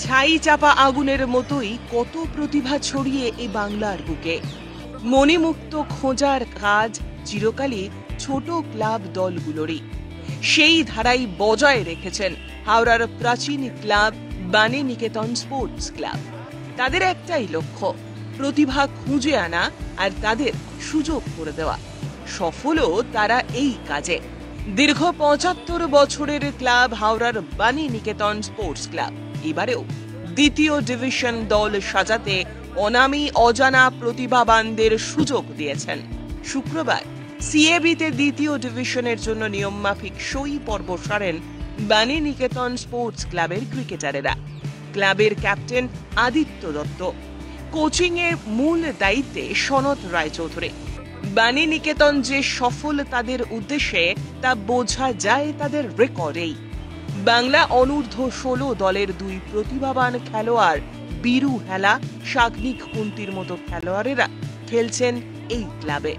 ছাই চাপা আগুনের মতোই কত প্রতিভা ছড়িয়ে এই বাংলার বুকে। মণিমুক্ত খোঁজার কাজ চিরকালই ছোট ক্লাব দলগুলোরই। সেই ধারাই বজায় রেখেছেন হাওড়ার প্রাচীন ক্লাব বাণী নিকেতন স্পোর্টস ক্লাব। তাদের একটাই লক্ষ্য, প্রতিভা খুঁজে আনা আর তাদের সুযোগ করে দেওয়া। সফলও তারা এই কাজে। দীর্ঘ ৭৫ বছরের ক্লাব হাওড়ার বাণী নিকেতন স্পোর্টস ক্লাব এবারেও দ্বিতীয় ডিভিশন দল সাজাতে অনামী অজানা প্রতিভাবানদের সুযোগ দিয়েছেন। শুক্রবার সিএবিতে দ্বিতীয় ডিভিশনের জন্য নিয়মমাফিক সই পর্ব সারেন বাণী নিকেতন স্পোর্টস ক্লাবের ক্রিকেটারেরা। ক্লাবের ক্যাপ্টেন আদিত্য দত্ত, কোচিং এর মূল দায়িত্বে সনত রায়চৌধুরী। বাণী নিকেতন যে সফল তাদের উদ্দেশ্যে তা বোঝা যায় তাদের রেকর্ডেই। বাংলা অনূর্ধ্ব-16 দলের দুই প্রতিভাবান খেলোয়াড় বীরু হেলা, সাগ্নিক কুন্তির মতো খেলোয়াড়েরা খেলছেন এই ক্লাবে।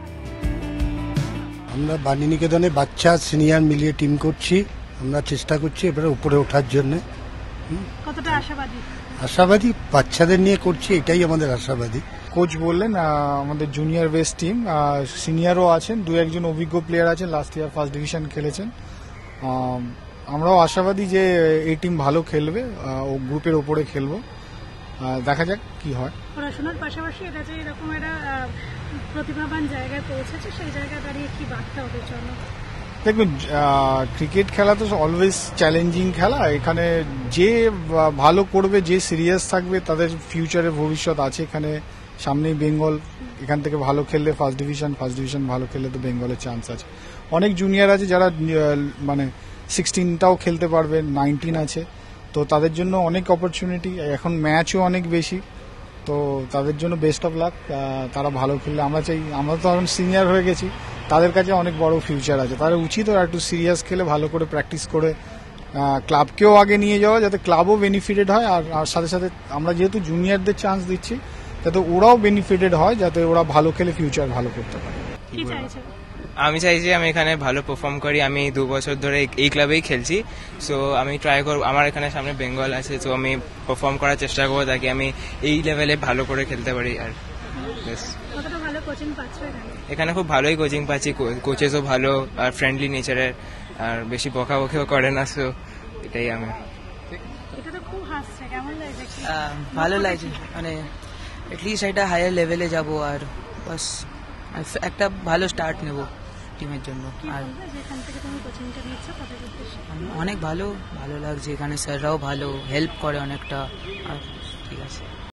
আমরা বাণী নিকেতনে বাচ্চা সিনিয়র মিলিয়ে টিম করছি। আমরা চেষ্টা করছি এবারে উপরে ওঠার জন্য। কতটা আশাবাদী? আশাবাদী, বাচ্চাদের নিয়ে করছি, এটাই আমাদের আশাবাদী। কোচ বললেন আমাদের জুনিয়র বেস্ট টিম, সিনিয়রও আছেন, দু একজন অভিজ্ঞ প্লেয়ার আছেন, লাস্ট ইয়ার ফার্স্ট ডিভিশন খেলেছেন। আমরাও আশাবাদী যে এই টিম ভালো খেলবে, ও গ্রুপের ওপরে খেলবো। দেখা যাক কি হয়। পড়াশোনার পাশাপাশি এটা যে এরকম একটা প্রতিভাবান জায়গায় পৌঁছেছে, সেই জায়গায় দাঁড়িয়ে কি বার্তা ওদের জন্য? দেখুন, ক্রিকেট খেলা তো অলওয়েজ চ্যালেঞ্জিং খেলা। এখানে যে ভালো করবে, যে সিরিয়াস থাকবে, তাদের ফিউচারে ভবিষ্যৎ আছে। এখানে সামনেই বেঙ্গল, এখান থেকে ভালো খেললে ফার্স্ট ডিভিশন ভালো খেললে তো বেঙ্গলের চান্স আছে। অনেক জুনিয়র আছে যারা মানে 16টাও খেলতে পারবে, 19 আছে, তো তাদের জন্য অনেক অপরচুনিটি। এখন ম্যাচও অনেক বেশি, তো তাদের জন্য বেস্ট অফ লাক। তারা ভালো খেললে আমরা তো এখন সিনিয়র হয়ে গেছি, তাদের কাছে অনেক বড় ফিউচার আছে। তাদের উচিত ওরা একটু সিরিয়াস খেলে, ভালো করে প্র্যাকটিস করে ক্লাবকেও আগে নিয়ে যাওয়া, যাতে ক্লাবও বেনিফিটেড হয়। আর সাথে সাথে আমরা যেহেতু জুনিয়রদের চান্স দিচ্ছি, যাতে ওরাও বেনিফিটেড হয়, যাতে ওরা ভালো খেলে ফিউচার ভালো করতে পারে। আমি চাইছি আমি এখানে ভালো পারফর্ম করি। আমি 2 বছর ধরে এই ক্লাবেই খেলছি, সো আমি ট্রাই করব। আমার এখানে সামনে বেঙ্গল আছে, তো আমি পারফর্ম করার চেষ্টা করবো তাকে আমি এই লেভেলে ভালো করে খেলতে পারি। আর এখানে খুব ভালোই কোচিং পাচ্ছি, কোচেসও ভালো আর ফ্রেন্ডলি নেচারের, আর বেশি বকাবকিও করে না, সো এটাই আমি। ভালো লাগছে, মানে এটলিস্ট একটা হায়ার লেভেলে যাব, আর বাস একটা ভালো স্টার্ট নেব টিমের জন্য। আর অনেক ভালো লাগছে, এখানে স্যাররাও ভালো হেল্প করে অনেকটা। আর ঠিক আছে।